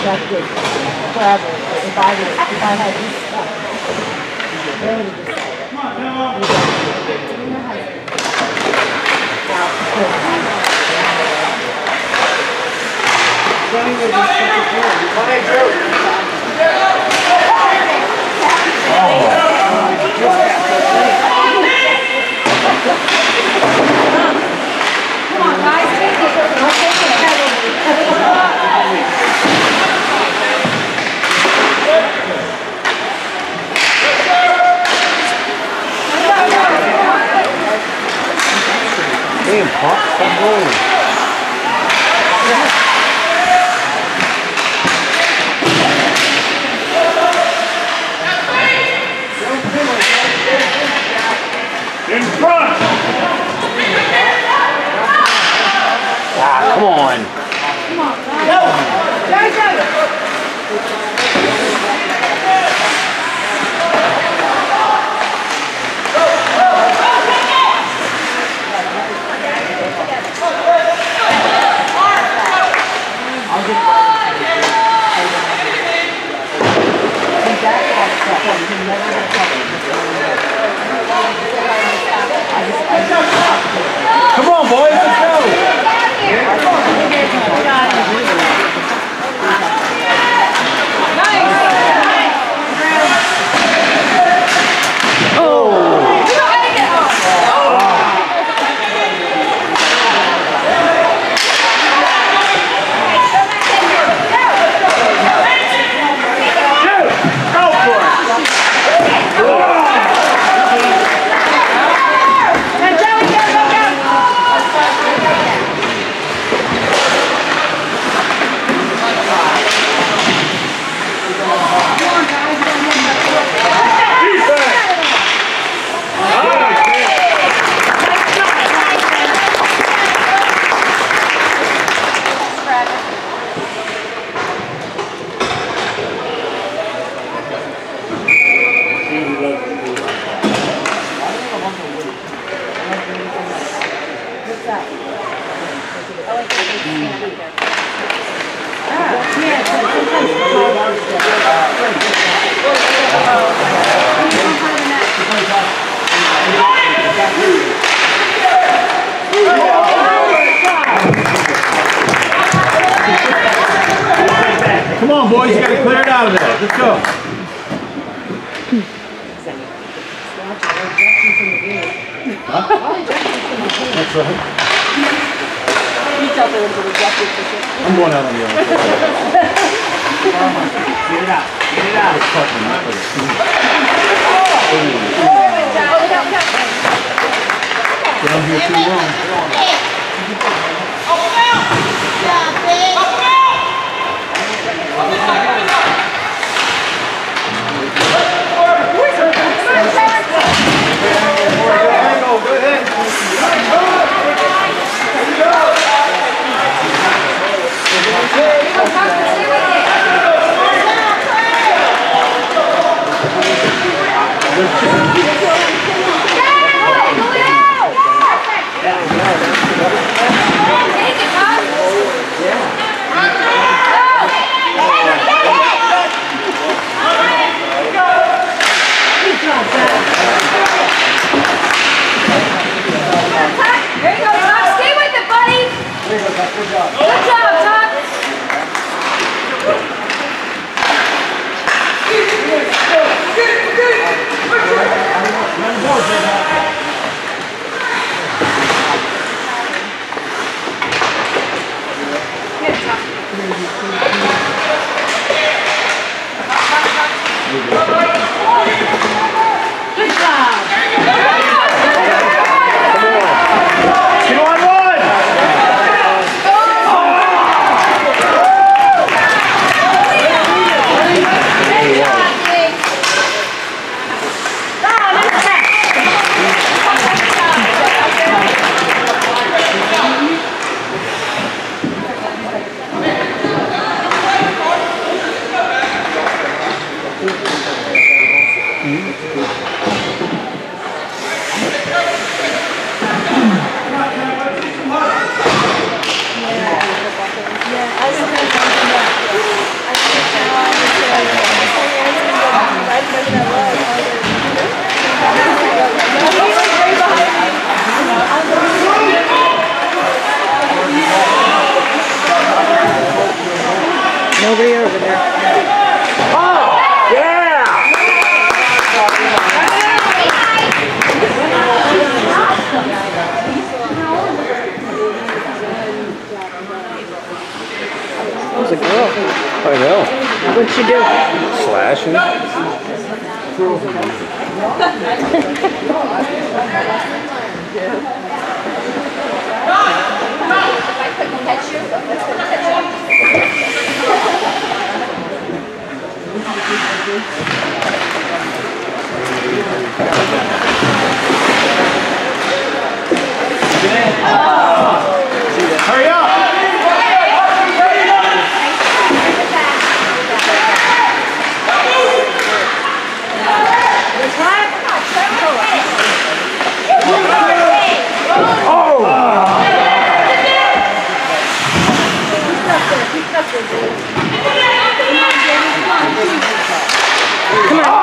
rejected forever. If I had this stuff, they would have decided. Come on, guys, take it. I'll take it. Damn, Pop, stop rolling. In front! Ah, come on. Come on, guys. Go. Come on, boys, let's go. Come on, boys, you gotta clear it out of there. Let's go. Huh? That's right. I'm going out on the other side. Get it out. Get it out. Down here too long. Go ahead. Nobody over there. Oh! Yeah! That was a girl. I know. What'd she do? Slashing. Hurry up! Come on.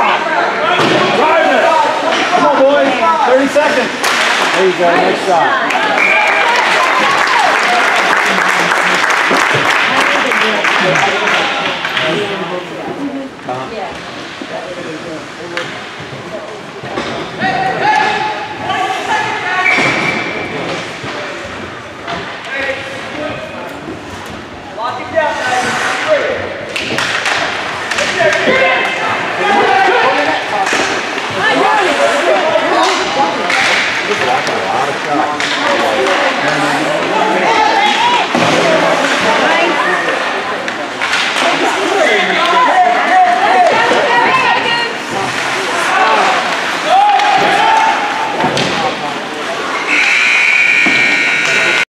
There you go, nice shot.